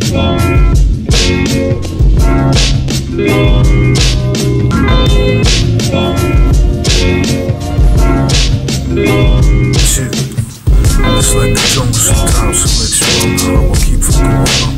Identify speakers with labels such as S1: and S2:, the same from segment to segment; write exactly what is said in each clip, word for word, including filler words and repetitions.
S1: It's like the jungle sometimes, so makes you wonder how I keep from going up.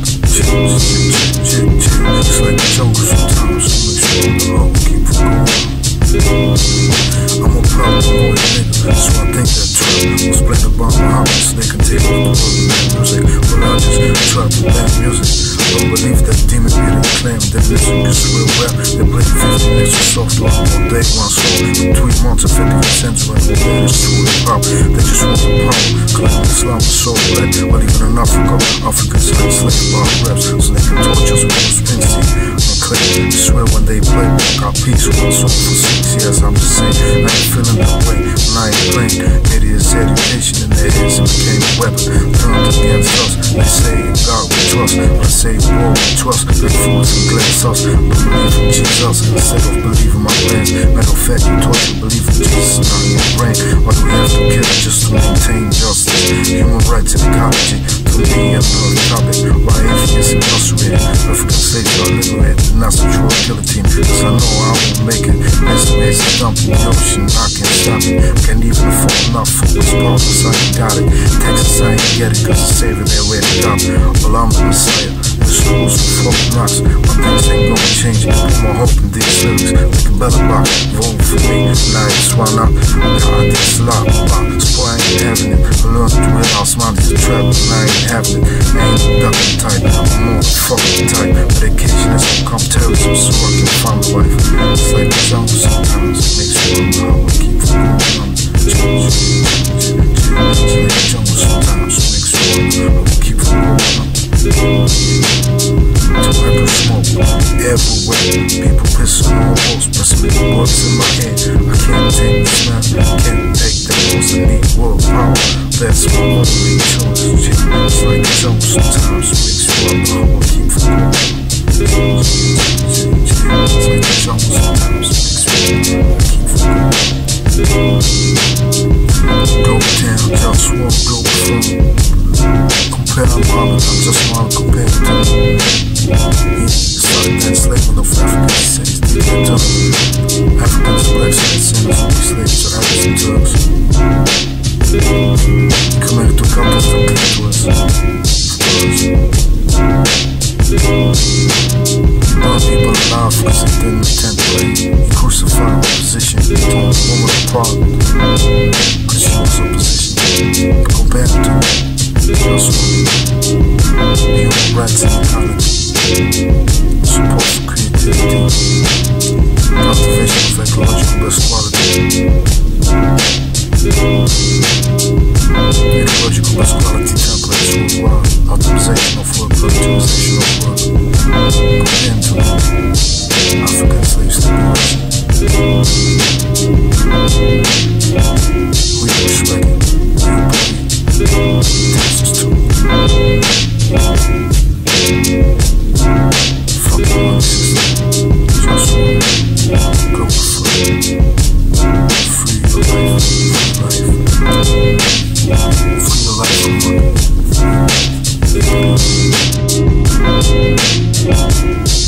S1: It's like the jungle sometimes, so makes you wonder how I keep from going up. I'm a problem boy nigga, so I think that trap was playing about my house. They can take off the world and music, but I just trap and bad music. I don't believe that demon really claim that music is real rap. They play fifty minutes of soft rock all day, one soul. Between months of fifty percent when all that is true hip hop. They just want the power, claim Islam is so black. But even in Africa, Africans like slave about raps, so they can torch us with those Springsteen and claim. I swear when they play, got peace with one song for six years. I'm just saying, I ain't feeling that way when I ain't playing. Idiots education in their heads and became a weapon turned against us. They say in God we trust, but I say war we trust. Like fools and glass us, but believe in Jesus instead of believing my plans. Matter of fact, you taught you believe in Jesus, not in your brain. Why do we have to kill just to maintain justice? Human rights and ecology, to me another topic. Why atheists incarcerated, African slaves are liberated, and that's the true guillotine. Cause I know I won't make it. There's a ways to dump in the ocean, I can't stop it. Can't even afford enough for this problems, I ain't got it. Texas, I ain't get it, cause the savior they're ready to stop. Well, I'm the Messiah, the schools with fucking rocks. My things ain't gonna change, put my hope in these lyrics. Make a better box, vote for me, and I ain't swallow up. God, this lot, so I ain't having it. I learned through it, I'll smile at the trap, and I ain't having it. I ain't ducking tight, I'm more fucking tight. Medication has become terrorism, so I can find my wife. It's like the jungle sometimes, it makes you wonder how I keep from going on. It's like the jungle sometimes, it makes you wonder how I keep from going on. Tobacco smoke everywhere, people pissing on walls, pressing the bullets in my head. I can't take the smell, I can't take the loss, I need world power. That's my only choice. It's like the jungle sometimes, it makes you wonder how I keep from going on. It's like the jungle sometimes, it makes you wonder how I keep from going on. Go down, JustWar, Globalfirm. Compare my mom, I'm just wanna compare to me. He started that slave enough African cities, they get done. Africans, blacks, and sinners will be slaves to Arabs and Turks. Come here to come to them, clean to us. Burn people alive cause they didn't intend to play. He crucified opposition, he torn the woman apart cause she was opposition. Compare to me. Human rights and ecology, support for creativity, cultivation of ecological best quality, ecological best quality templates worldwide, optimization of work, optimization of work, compared to African slave stability. We respect it, we believe. Texas too. Fuck the money system. JustWar, Globalfirm. Free your life, free your life. Free your life from money.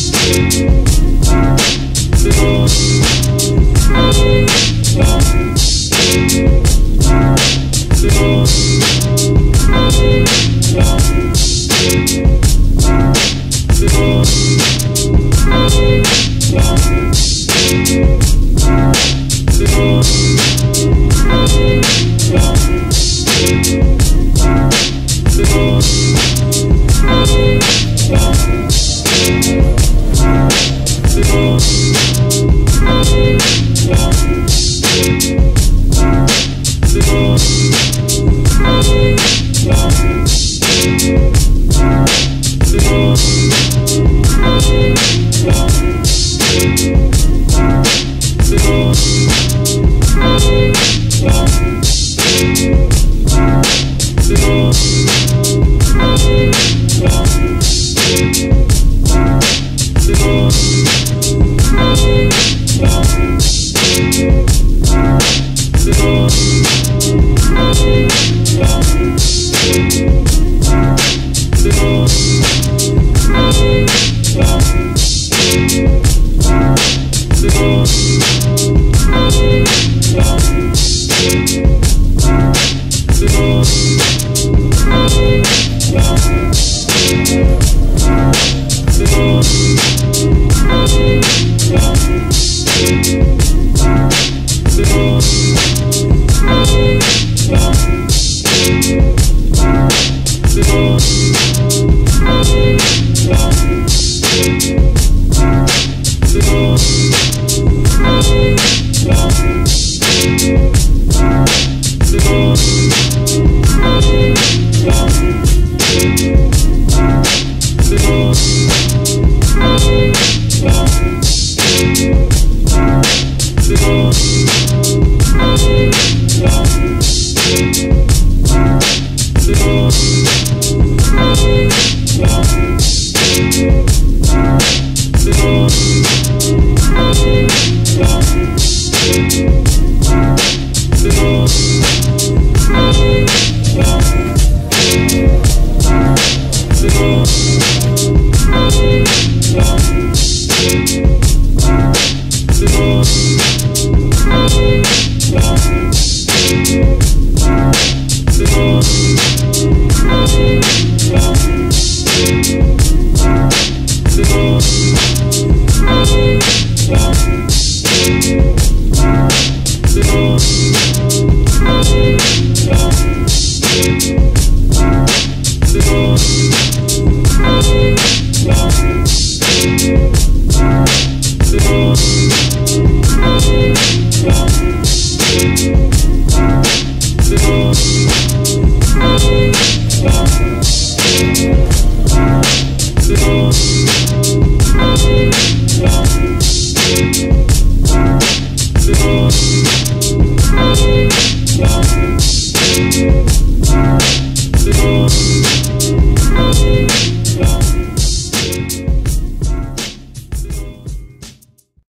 S1: We'll be right back.